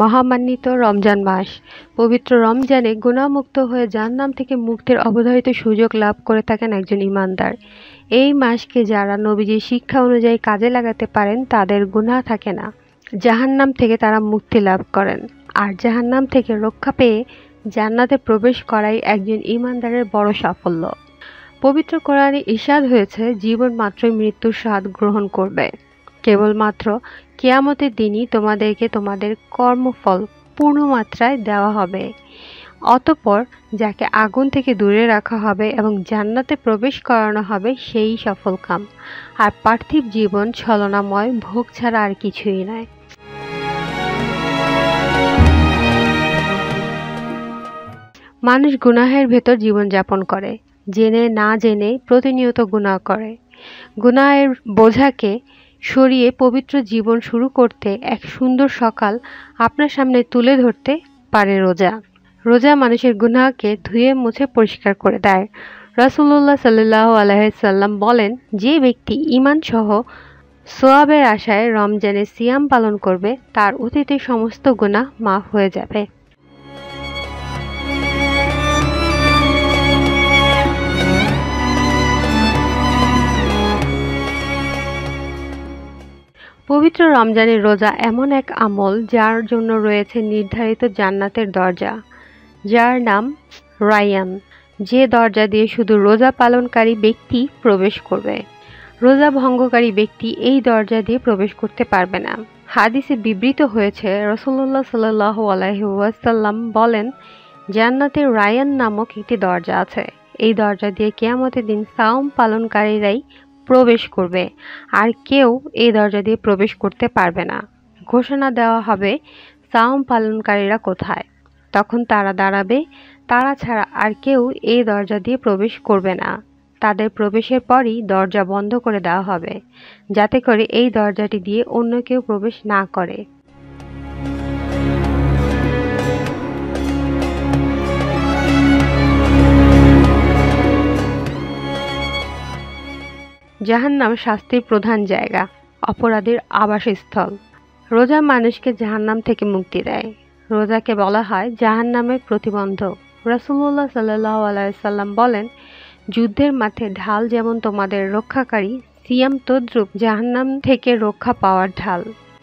মহামান্বিত রমজান মাস। পবিত্র রমজানে গুনাহমুক্ত হয়ে জাহান্নাম থেকে মুক্তির অবধারিত সুযোগ লাভ করে থাকেন একজন ঈমানদার। এই মাসকে যারা নবীজির শিক্ষা অনুযায়ী কাজে লাগাতে পারেন তাদের গুনাহ থাকে না। জাহান্নাম থেকে তারা মুক্তি লাভ করেন। আর জাহান্নাম থেকে রক্ষা পেয়ে জান্নাতে প্রবেশ করাই একজন ঈমানদারের বড় সাফল্য। পবিত্র কোরআনে ইরশাদ হয়েছে, জীবন মাত্রই মৃত্যুর স্বাদ গ্রহণ করবে। কেবলমাত্র কিয়ামতের দিনই তোমাদেরকে তোমাদের কর্মফল পূর্ণ মাত্রায় দেওয়া হবে। অতঃপর যাকে আগুন থেকে দূরে রাখা হবে এবং জান্নাতে প্রবেশ করানো হবে সেই সফলকাম। আর পার্থিব জীবন ছলনাময় ভোগ ছাড়া আর কিছুই নয়। মানুষ গুনাহের ভেতর জীবনযাপন করে, জেনে না জেনে প্রতিনিয়ত গুনাহ করে। গুনাহের বোঝাকে সরিয়ে পবিত্র জীবন শুরু করতে এক সুন্দর সকাল আপনার সামনে তুলে ধরতে পারে রোজা। রোজা মানুষের গুনাহকে ধুয়ে মুছে পরিষ্কার করে দেয়। রাসূলুল্লাহ সাল্লাল্লাহু আলাইহি সাল্লাম বলেন, যে ব্যক্তি ঈমান সহ সওয়াবের আশায় রমজানে সিয়াম পালন করবে তার অতীতের সমস্ত গুনাহ মাফ হয়ে যাবে। পবিত্র রমজানের রোজা এমন এক আমল যার জন্য রয়েছে নির্ধারিত জান্নাতের দরজা, যার নাম রায়্যান, যে দরজা দিয়ে শুধু রোজা পালনকারী ব্যক্তি প্রবেশ করবে। রোজা ভঙ্গকারী ব্যক্তি এই দরজা দিয়ে প্রবেশ করতে পারবে না। হাদিসে বিবৃত হয়েছে, রাসূলুল্লাহ সাল্লাল্লাহু আলাইহি ওয়াসাল্লাম বলেন, জান্নাতের রায়্যান নামক একটি দরজা আছে। এই দরজা দিয়ে কিয়ামতের দিন সাওম পালনকারীরাই প্রবেশ করবে, আর কেউ এই দরজা দিয়ে প্রবেশ করতে পারবে না। ঘোষণা দেওয়া হবে, সাওম পালনকারীরা কোথায়? তখন তারা দাঁড়াবে, তারা ছাড়া আর কেউ এই দরজা দিয়ে প্রবেশ করবে না। তাদের প্রবেশের পরই দরজা বন্ধ করে দেওয়া হবে, যাতে করে এই দরজাটি দিয়ে অন্য কেউ প্রবেশ না করে। জাহান্নাম শাস্তির প্রধান জায়গা, অপরাধীর আবাসস্থল। রোজা মানুষকে জাহান্নাম থেকে মুক্তি দেয়। রোজাকে বলা হয় জাহান্নামের প্রতিবন্ধক। রাসূলুল্লাহ সাল্লাল্লাহু আলাইহি সাল্লাম বলেন, যুদ্ধের মাঠে ঢাল যেমন তোমাদের রক্ষাকারী, সিয়াম তদ্রূপ জাহান্নাম থেকে রক্ষা পাওয়ার ঢাল।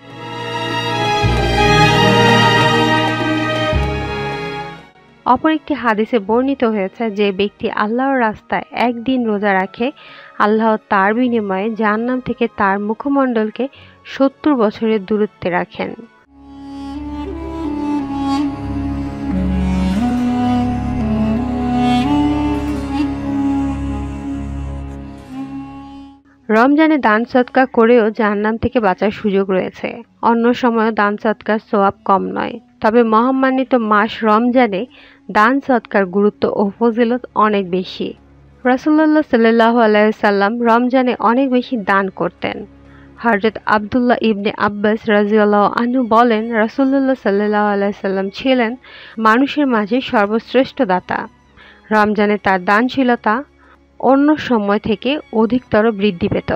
অপর একটি হাদিসে বর্ণিত হয়েছে, যে ব্যক্তি আল্লাহর রাস্তায় একদিন রোজা রাখে, আল্লাহ তার বিনিময়ে জাহান্নাম থেকে তার মুখমণ্ডলকে 70 বছরের দূরত্বে রাখেন। রমজানে দান সদকা করেও জাহান্নাম থেকে বাঁচার সুযোগ রয়েছে। অন্য সময়ও দান সদকার সওয়াব কম নয়, তবে মহামান্বিত মাস রমজানে দান সদকার গুরুত্ব ও ফজিলত অনেক বেশি। রাসূলুল্লাহ সাল্লাল্লাহু আলাইহি সাল্লাম রমজানে অনেক বেশি দান করতেন। হযরত আব্দুল্লাহ ইবনে আব্বাস রাদিয়াল্লাহু আনহু বলেন, রাসূলুল্লাহ সাল্লাল্লাহু আলাইহি সাল্লাম ছিলেন মানুষের মাঝে সর্বশ্রেষ্ঠ দাতা। রমজানে তার দানশীলতা অন্য সময় থেকে অধিকতর বৃদ্ধি পেত।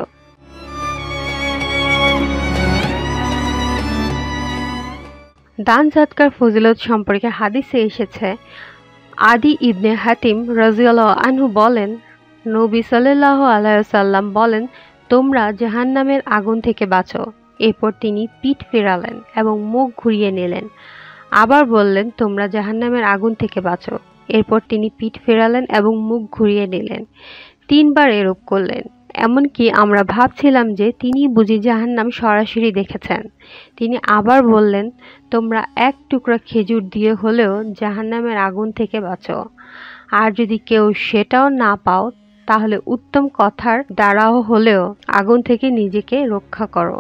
দান সদকার ফজিলত সম্পর্কে হাদিসে এসেছে, আদি ইবনে হাতিম রাদিয়াল্লাহু আনহু বলেন, নবী সাল্লাল্লাহু আলাইহি ওয়াসাল্লাম বলেন, তোমরা জাহান্নামের আগুন থেকে বাঁচো। এরপর তিনি পিঠ ফেরালেন এবং মুখ ঘুরিয়ে নিলেন। আবার বললেন, তোমরা জাহান্নামের আগুন থেকে বাঁচো। এরপর তিনি পিঠ ফেরালেন এবং মুখ ঘুরিয়ে নিলেন। 3 বার এরূপ করলেন। এমনকি আমরা ভাবছিলাম যে তিনি বুঝি জাহান্নাম সরাসরি দেখেছেন। তিনি আবার বললেন, তোমরা এক টুকরা খেজুর দিয়ে হলেও জাহান্নামের আগুন থেকে বাঁচো। আর যদি কেউ সেটাও না পাও, তাহলে উত্তম কথার দ্বারাও হলেও আগুন থেকে নিজেকে রক্ষা করো।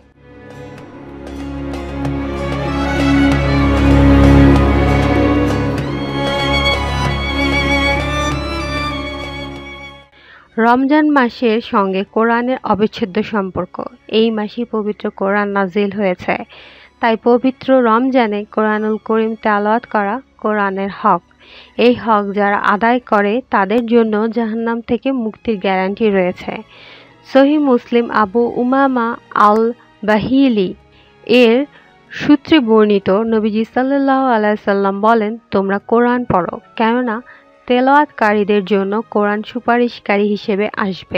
রমজান মাসের সঙ্গে কোরআনের অবিচ্ছেদ্য সম্পর্ক। এই মাসেই পবিত্র কোরআন নাজিল হয়েছে। তাই পবিত্র রমজানে কোরআনুল করিম তেলাওয়াত করা কোরআনের হক। এই হক যারা আদায় করে তাদের জন্য জাহান্নাম থেকে মুক্তির গ্যারান্টি রয়েছে। সহিহ মুসলিম আবু উমামা আল বাহিলি এর সূত্রে বর্ণিত নবীজি সাল্লাল্লাহু আলাইহি সাল্লাম বলেন, তোমরা কোরআন পড়ো, কেননা তেলাওয়াতকারীদের জন্য কোরআন সুপারিশকারী হিসেবে আসবে।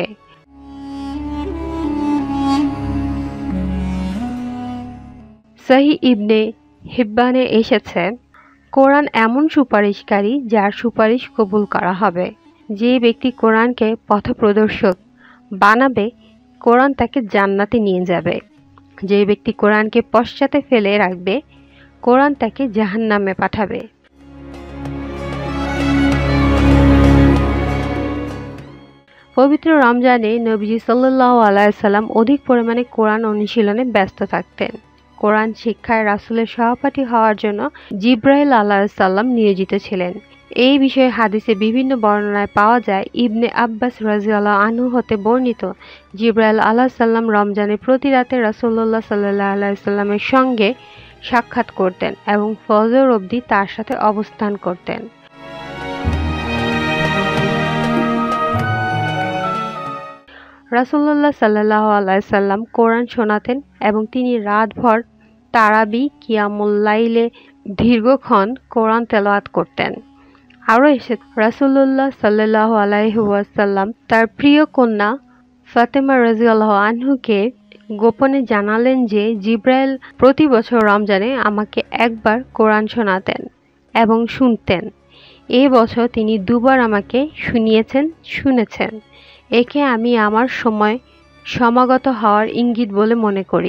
সহিহ ইবনে হিব্বানে এসেছে, কোরআন এমন সুপারিশকারী যার সুপারিশ কবুল করা হবে। যে ব্যক্তি কোরআনকে পথপ্রদর্শক বানাবে, কোরআন তাকে জান্নাতে নিয়ে যাবে। যে ব্যক্তি কোরআনকে পশ্চাতে ফেলে রাখবে, কোরআন তাকে জাহান্নামে পাঠাবে। পবিত্র রমজানে নবীজি সাল্লাল্লাহু আলাইহি সাল্লাম অধিক পরিমাণে কোরআন অনুশীলনে ব্যস্ত থাকতেন। কোরআন শিক্ষায় রাসূলের সহপাঠী হওয়ার জন্য জিবরাইল আলাইহিস সালাম নিয়োজিত ছিলেন। এই বিষয়ে হাদিসে বিভিন্ন বর্ণনায় পাওয়া যায়। ইবনে আব্বাস রাদিয়াল্লাহু আনহু হতে বর্ণিত, জিবরাইল আলাইহিস সালাম রমজানে প্রতি রাতে রাসূলুল্লাহ সাল্লাল্লাহু আলাইহি সাল্লামের সঙ্গে সাক্ষাৎ করতেন এবং ফজর অবধি তার সাথে অবস্থান করতেন। রাসূলুল্লাহ সাল্লাল্লাহু আলাইহি সাল্লাম কোরআন শোনাতেন এবং তিনি রাতভর তারাবি কিয়ামুল লাইলে দীর্ঘক্ষণ কোরআন তেলাওয়াত করতেন। আরও রাসূলুল্লাহ সাল্লাল্লাহু আলাইহি ওয়াসাল্লাম তার প্রিয় কন্যা ফাতেমা রাদিয়াল্লাহু আনহুকে গোপনে জানালেন যে জিবরাইল প্রতি বছর রমজানে আমাকে একবার কোরআন শোনাতেন এবং শুনতেন। এই বছর তিনি দুবার আমাকে শুনেছেন। একে আমি আমার সময় সমাগত হওয়ার ইঙ্গিত বলে মনে করি।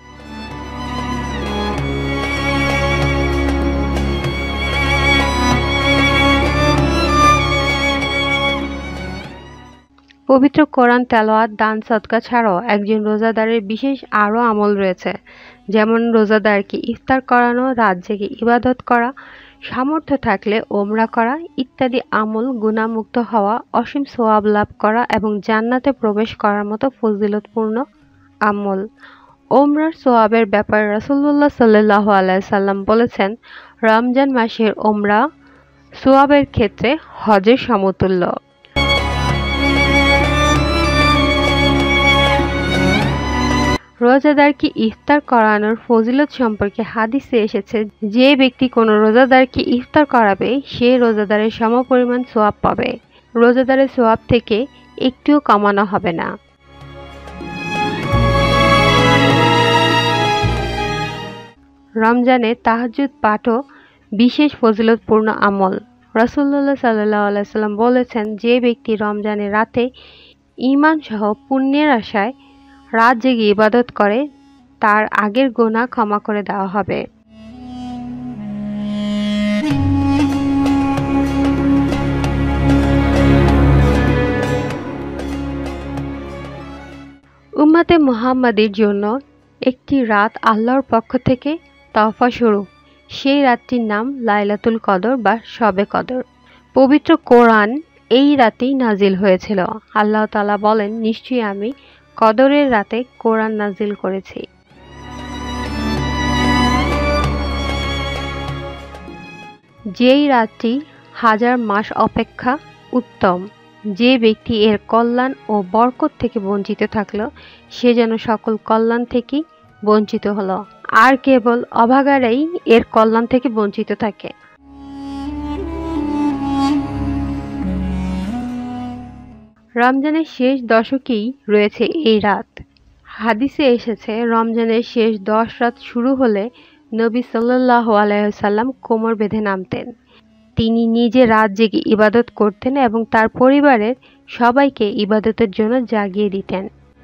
পবিত্র কোরআন তেলাওয়াত, দান সদকা ছাড়াও একজন রোজাদারের বিশেষ আরও আমল রয়েছে, যেমন রোজাদারকে ইফতার করানো, রাত জেগে ইবাদত করা, সামর্থ্য থাকলে ওমরা করা ইত্যাদি আমল গুনাহমুক্ত হওয়া, অসীম সওয়াব লাভ করা এবং জান্নাতে প্রবেশ করার মতো ফজিলতপূর্ণ আমল। ওমরার সওয়াবের ব্যাপারে রাসূলুল্লাহ সাল্লাল্লাহু আলাইহি সাল্লাম বলেছেন, রমজান মাসের ওমরা সওয়াবের ক্ষেত্রে হজের সমতুল্য। রোজাদারকে ইফতার করানোর ফজিলত সম্পর্কে হাদিসে এসেছে, যে ব্যক্তি কোনো রোজাদারকে ইফতার করাবে সে রোজাদারের সমপরিমাণ সওয়াব পাবে। রোজাদারের সওয়াব থেকে একটুও কমানো হবে না। রমজানে তাহাজ্জুদ পাঠও বিশেষ ফজিলতপূর্ণ আমল। রাসূলুল্লাহ সাল্লাল্লাহু আলাইহি সাল্লাম বলেছেন, যে ব্যক্তি রমজানে রাতে ঈমান সহ পুণ্যের আশায় রাত জেগে ইবাদত করে, তার আগের গুনাহ ক্ষমা করে দেওয়া হবে। উম্মতে মুহাম্মাদীর জন্য একটি রাত আল্লাহর পক্ষ থেকে তোহফা স্বরূপ। সেই রাতটির নাম লাইলাতুল কদর বা শবে কদর। পবিত্র কোরআন এই রাতেই নাজিল হয়েছিল। আল্লাহ তাআলা বলেন, নিশ্চয়ই আমি কদরের রাতে কোরআন নাজিল করেছি। যেই রাতটি হাজার মাস অপেক্ষা উত্তম। যে ব্যক্তি এর কল্যাণ ও বরকত থেকে বঞ্চিত থাকলো, সে যেন সকল কল্যাণ থেকেই বঞ্চিত হলো, আর কেবল অভাগারাই এর কল্যাণ থেকে বঞ্চিত থাকে। রমজানের শেষ দশকেই রয়েছে এই রাত। হাদিসে এসেছে, রমজানের শেষ 10 রাত শুরু হলে নবী সাল্লাল্লাহু আলাইহি সাল্লাম কোমর বেঁধে নামতেন। তিনি নিজে রাত জেগে ইবাদত করতেন এবং তার পরিবারের সবাইকে ইবাদতের জন্য জাগিয়ে দিতেন।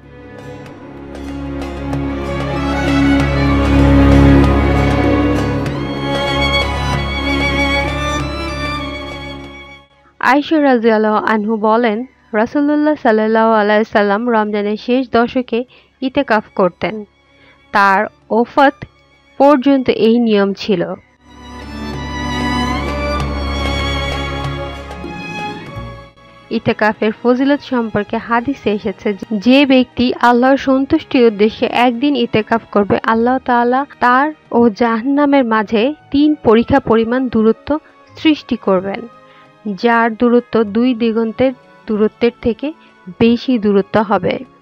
আয়েশা রাদিয়াল্লাহু আনহু বলেন, রাসূলুল্লাহ সাল্লাল্লাহু আলাইহি সাল্লাম রমজানের শেষ দশকে ইতিকাফ করতেন। তার ওফাত পর্যন্ত এই নিয়ম ছিল। ইতিকাফের ফজিলত সম্পর্কে হাদিসে এসেছে, যে ব্যক্তি আল্লাহর সন্তুষ্টির উদ্দেশ্যে একদিন ইতিকাফ করবে, আল্লাহ তাআলা তার ও জাহান্নামের মাঝে 3 পরিখা পরিমাণ দূরত্ব সৃষ্টি করবেন, যার দূরত্ব 2 দিগন্তের দূরত্বের থেকে বেশি দূরত্ব হবে। আয়েশা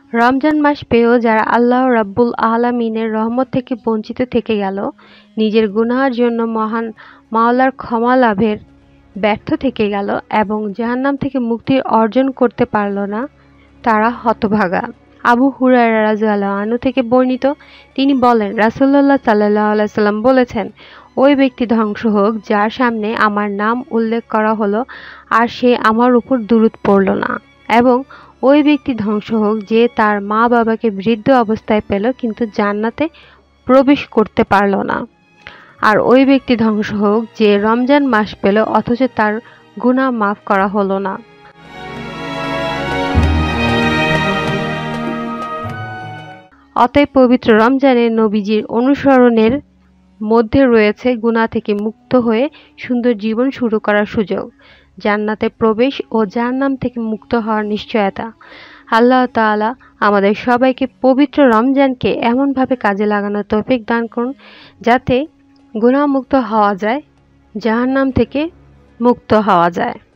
রমজান মাস পেয়েও যারা আল্লাহ রাব্বুল আলামিনের রহমত থেকে বঞ্চিত থেকে গেল, নিজের গুনাহের জন্য মহান মাওলার ক্ষমা লাভের ব্যর্থ থেকে গেল এবং জাহান্নাম থেকে মুক্তি অর্জন করতে পারল না, তারা হতভাগা। আবু হুরায়রা রাদিয়াল্লাহু আনহু থেকে বর্ণিত, তিনি বলেন, রাসূলুল্লাহ সাল্লাল্লাহু আলাইহি সাল্লাম বলেছেন, ওই ব্যক্তি ধ্বংস হোক যার সামনে আমার নাম উল্লেখ করা হলো আর সে আমার উপর দুরূদ পড়ল না, এবং ওই ব্যক্তি ধ্বংস হোক যে তার মা বাবাকে বৃদ্ধ অবস্থায় পেল কিন্তু জান্নাতে প্রবেশ করতে পারল না, আর ওই ব্যক্তি ধ্বংস হোক যে রমজান মাস পেল অথচ তার গুনাহ মাফ করা হলো না। অতএব পবিত্র রমজানে নবীজির অনুসরণের মধ্যে রয়েছে গুনাহ থেকে মুক্ত হয়ে সুন্দর জীবন শুরু করার সুযোগ, জান্নাতে প্রবেশ ও জাহান্নাম থেকে মুক্ত হওয়ার নিশ্চয়তা। আল্লাহ তাআলা আমাদের সবাইকে পবিত্র রমজানকে এমনভাবে কাজে লাগানোর তৌফিক দান করুন যাতে গুনাহমুক্ত হওয়া যায়, জাহান্নাম থেকে মুক্ত হওয়া যায়।